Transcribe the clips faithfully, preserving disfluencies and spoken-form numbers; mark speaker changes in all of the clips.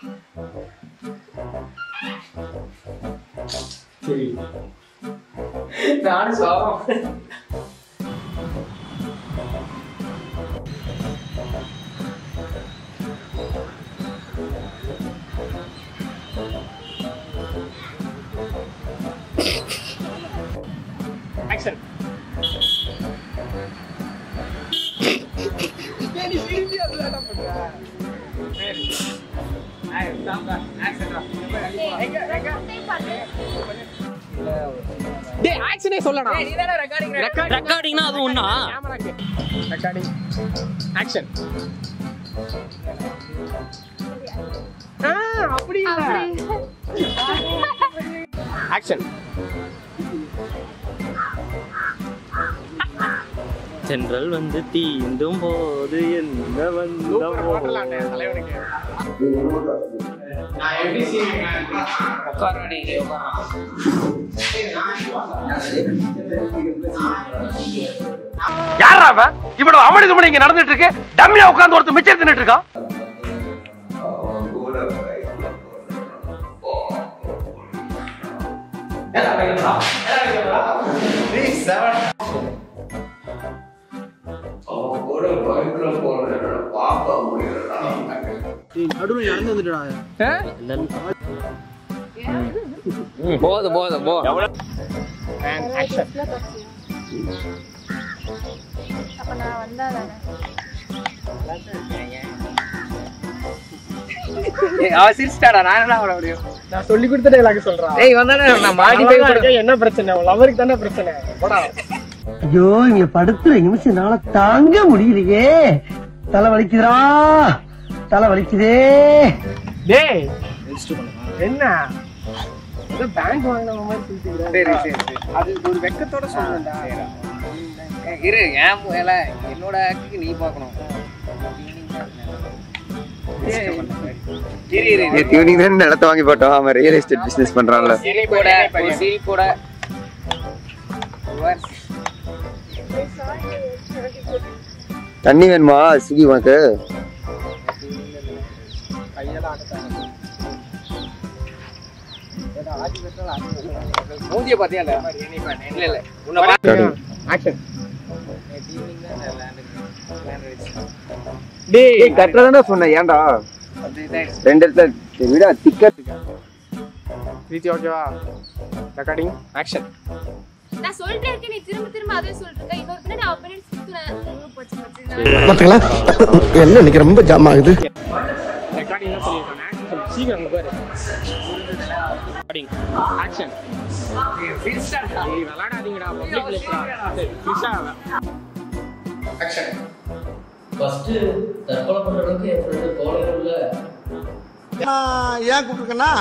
Speaker 1: சரி நானும் சோகம்
Speaker 2: Action. Ni sini dia ada apa dah? Hey. Ayo, tambah. Action dah. Enggak, enggak. டேய் ஆக்ஷனே சொல்லடா. டேய் நீதானே ரெக்கார்டிங்
Speaker 3: ரெக்கார்டிங்னா அது ஒண்ணா?
Speaker 2: கேமராக்கு. ரெக்கார்டிங். ஆக்ஷன். ஆ அப்படி இல்ல. ஆக்ஷன்.
Speaker 3: சென்ட்ரல் வந்து தீண்டும் போது என்ன வந்த
Speaker 2: போடலாம்டே தலைவனுக்கு. நான் எப்படி சீன் உட்காரடி
Speaker 4: யாரா அவன்? இவ்வளவு அமளி துமளி இங்க நடந்துட்டு இருக்கு. டம்மியா உட்கார்ந்து ஒருத்தர் மிச்சம் தின்னுட்டு இருக்கான்.
Speaker 3: போது போது போ
Speaker 5: அப்ப நான் வந்தாதானே
Speaker 1: அவ சிரிச்சிட்டாடா நான் என்ன பண்ண முடியும்
Speaker 2: நான் சொல்லி கொடுத்த டயலாக் சொல்றேன்
Speaker 1: ஏய் வந்தானே நான் மாடிஃபை பண்ண
Speaker 2: என்ன பிரச்சனை உன் லவருக்கு தானே பிரச்சனை போடா
Speaker 4: ஐயோ இங்க படுத்துற நிமிஷம் என்னால தாங்க முடியலையே. தலை வலிக்குதுடா, தலை வலிக்குதே.
Speaker 2: டேய் என்ன ஏதோ பேங்க் வாங்கின மாதிரி சொல்லிட்டு
Speaker 1: சரி சரி சரி
Speaker 2: அது ஒரு வெக்கத்தோட சொல்றேன்டா.
Speaker 1: இரு ஏன் வேலை என்னோட ஆக்டுக்கு நீ பார்க்கணும். இரு இரு இரு
Speaker 6: டியூனிங் தான் நிலத்தை வாங்கி போட்டோம். அவன் ரியல் எஸ்டேட் பிசினஸ் பண்றான்ல.
Speaker 1: சிரிப்போட ஒரு சிரிப்போட
Speaker 6: தண்ணி வேணுமா சுகி உனக்கு?
Speaker 1: மூஞ்சிய பாத்தியா இல்ல இல்ல இல்ல உன்னை பாத்து
Speaker 2: ஆக்ஷன். டேய்
Speaker 6: கட்டுறதானே சொன்னேன். ஏன்டா ரெண்டு இடத்துல விட திக்கர்
Speaker 2: ரீதி ஓகேவா? Recording action.
Speaker 5: நான் சொல்லிட்டே இருக்கேன் நீ திரும்ப திரும்ப அதே சொல்லிட்டு இருக்க. இன்னொரு பின்னாடி அவ பின்னாடி சுத்துறேன் போச்சு போச்சு.
Speaker 4: பாத்தீங்களா என்ன இன்னைக்கு ரொம்ப ஜாம் ஆகுது.
Speaker 2: ரெக்கார்டிங் தான் சொல்லிருக்கானே. ஆக்ஷன் சீக்கிரம் அங்க பாரு. Recording action. நீ விளையாடாதீங்கடா பப்ளிக் பிளேஸ்ல. சரி கிஷா ஆக்ஷன்.
Speaker 3: ஃபர்ஸ்ட் தற்கொலை பண்றதுக்கு என் ஃப்ரெண்ட் கோலையில
Speaker 4: ஏன் கூப்பிட்டுருக்கேன்னா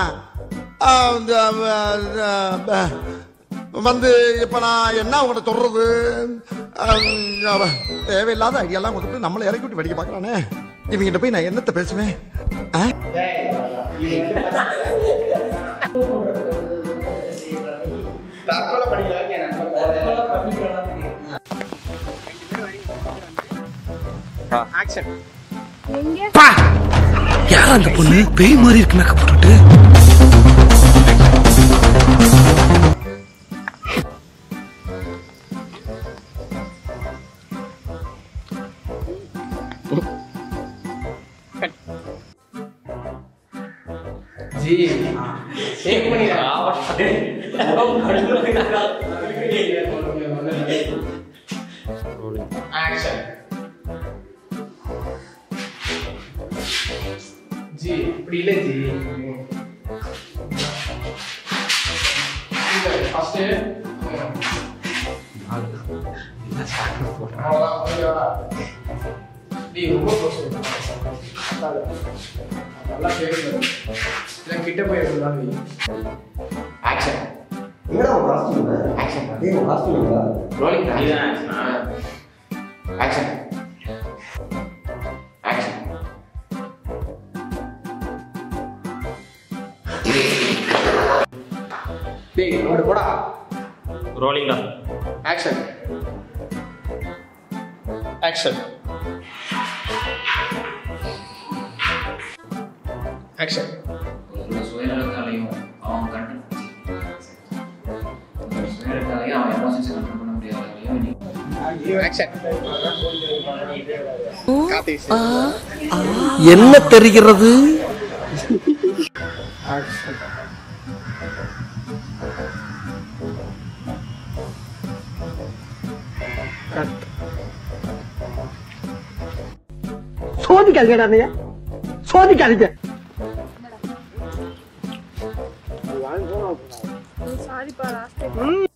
Speaker 4: வந்து இப்ப நான் என்ன உங்கள்கிட்ட சொல்றது, தேவையில்லாத ஐடியாலாம் கொடுத்துட்டு நம்மளை இறக்கி விட்டு வெடிக்க பார்க்கறானே. இவங்கிட்ட போய் நான் என்னத்தை பேசுவேன்?
Speaker 2: ஆக்ஷன்.
Speaker 4: யார் அந்த பொண்ணு பேய் மாதிரி இருக்கு மேக்கப் போட்டுட்டு?
Speaker 2: ஜி சேவ் பண்ணிடா. ஆக்ஷன். ஜி இப்படி இல்ல ஜி. ஃபர்ஸ்ட் நீ ரொம்ப க்ளோஸ் நல்லா கேக்குது. இல்ல கிட்ட போய் இருந்தாலும் ஆக்ஷன்.
Speaker 6: என்னடா உன் காஸ்டியூம்? ஆக்ஷன். அதே உன் காஸ்டியூம்டா.
Speaker 2: ரோலிங் தான்.
Speaker 6: ஆக்ஷன்.
Speaker 2: ஆக்ஷன். ஆக்ஷன். டேய் ஓடு போடா.
Speaker 3: ரோலிங் தான்.
Speaker 2: ஆக்ஷன். ஆக்ஷன். ஆக்ஷன்.
Speaker 3: ஒரு சுயநலத்தாலையும் அவன் கண்ட்ரோல் சுயநலத்தாலையும் அவன் எமோஷன்ஸை கண்ட்ரோல் பண்ண முடியாதாலையும் நீ
Speaker 2: ஆக்ஷன். கார்த்திக்
Speaker 4: என்ன தெரிகிறது? சோதிக்காதீங்க, சோதிக்காதீங்க.
Speaker 5: சாரிப்பா லாஸ்ட் டைம்